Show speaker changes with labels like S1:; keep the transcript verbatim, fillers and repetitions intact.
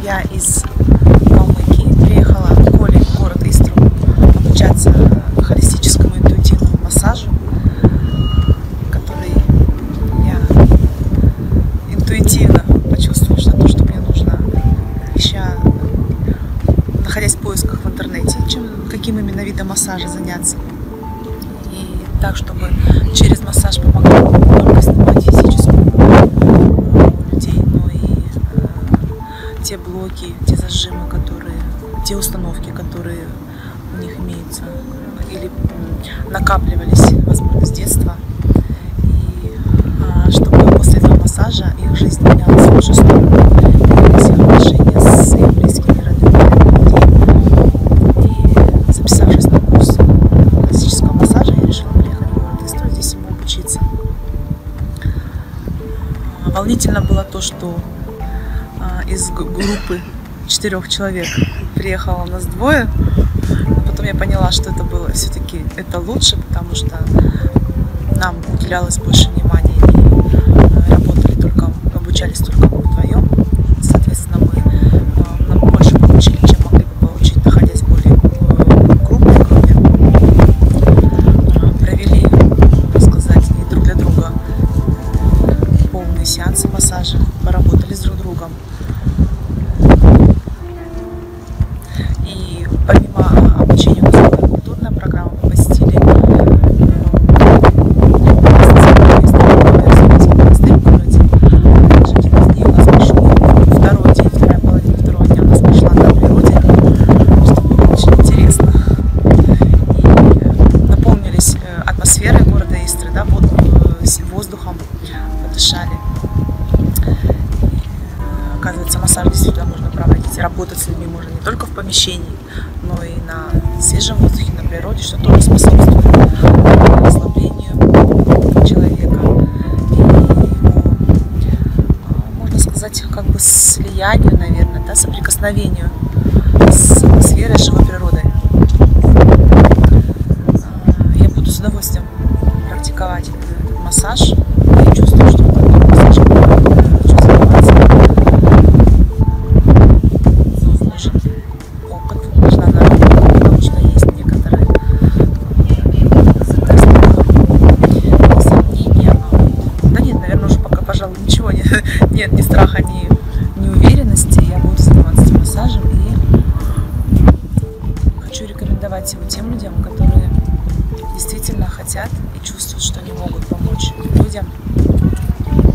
S1: Я из Калмыкии приехала в Коле, город Истру, обучаться холистическому интуитивному массажу, который я интуитивно почувствовала, что то, что мне нужно, ища, находясь в поисках в интернете, чем, каким именно видом массажа заняться. И так, чтобы через массаж помогать не только снимать физическую у людей, но и э, те блоки, те зажимы, которые, те установки, которые у них имеются или накапливались, возможно, с детства. И э, чтобы после этого массажа их жизнь менялась в лучшую сторону, менялись их отношения с их близкими, родными людьми. И записавшись на курс классического массажа, я решила приехать в город Истру, здесь ему обучиться. Волнительно было то, что э, из группы четырех человек приехало у нас двое. Потом я поняла, что это было все-таки это лучше, потому что нам уделялось больше внимания и работали только, обучались только мы вдвоем. Соответственно, мы э, нам больше получили, чем могли бы получить, находясь в более э, крупной группе. Э, провели, можно сказать, и друг для друга полные сеансы массажа, поработали с друг другом. И помимо обучения у нас была культурная программа, мы посетили второй день, вторая половина второго дня у нас прошла на природе, что было очень интересно. И наполнились атмосферой города Истры, да, воздухом подышали. И, оказывается, массаж действительно можно проводить, работать с людьми можно не только в помещении, но и на свежем воздухе, на природе, что тоже способствует расслаблению человека и его, можно сказать, как бы слиянию, наверное, да, соприкосновению с атмосферой, живой природой. Я буду с удовольствием практиковать этот массаж. Я чувствую, что этот массаж хочу заниматься. Нужен опыт, нужна наука, потому что есть некоторые сомнения. Да нет, наверное, уже пока, пожалуй, ничего нет, нет ни страха, ни, ни уверенности. Я буду заниматься этим массажем и хочу рекомендовать его тем людям, которые действительно хотят и чувствуют, что они могут помочь людям